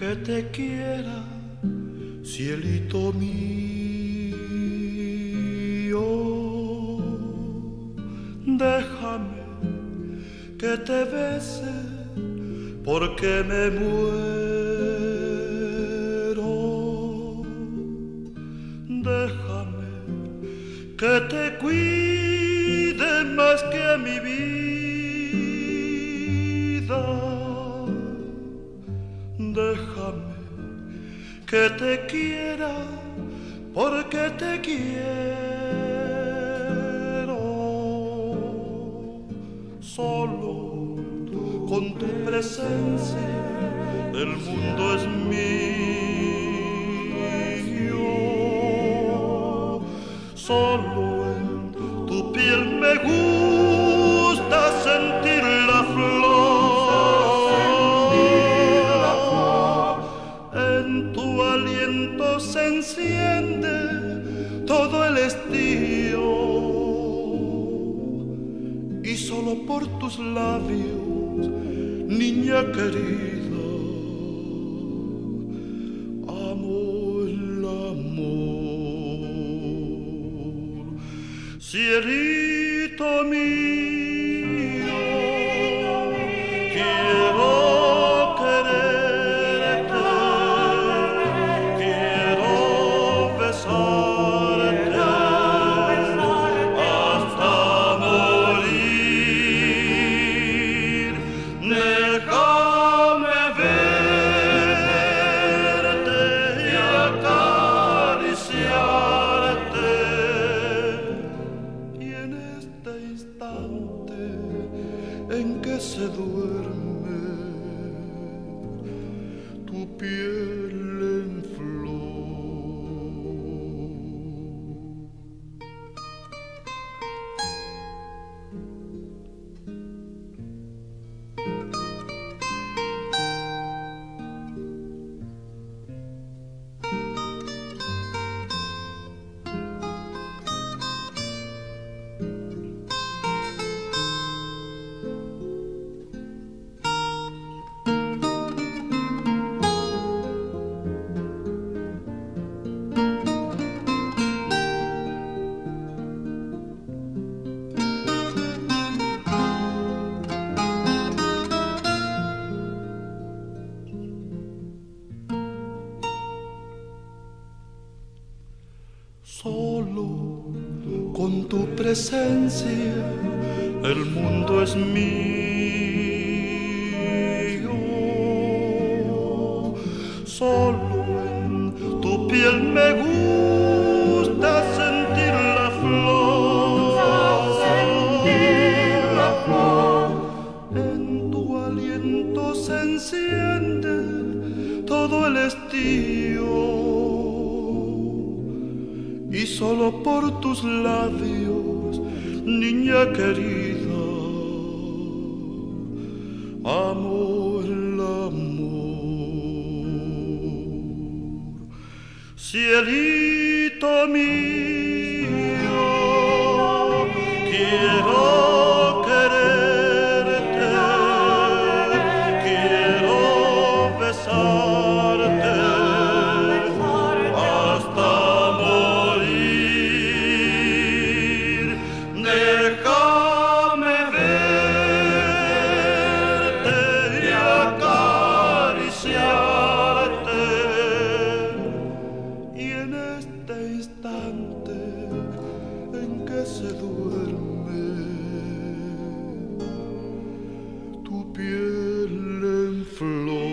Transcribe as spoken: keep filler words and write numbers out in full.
que te quiera, cielito mío. Déjame que te bese porque me muero. Déjame que te cuide más que a mi vida. Déjame que te quiera porque te quiero. Solo con tu presencia el mundo es mío. Solo en tu piel me gusta sentir la flor. En tu aliento se enciende todo el estío. Y solo por tus labios, niña querida, amo el amor. Cielito mío, quiero quererte, quiero besarte hasta morir. Déjame verte y acariciarte. Y en este instante en que se duerme tu piel en flor. Solo con tu presencia el mundo es mío. Solo en tu piel me gusta sentir la flor. Sentir la flor. En tu aliento se enciende todo el estío. Y solo por tus labios, niña querida, amo el amor. Cielito mío, quiero quererte, quiero besarte hasta morir. Déjame verte y acariciarte. Y en este instante en que se duerme tu piel en flor.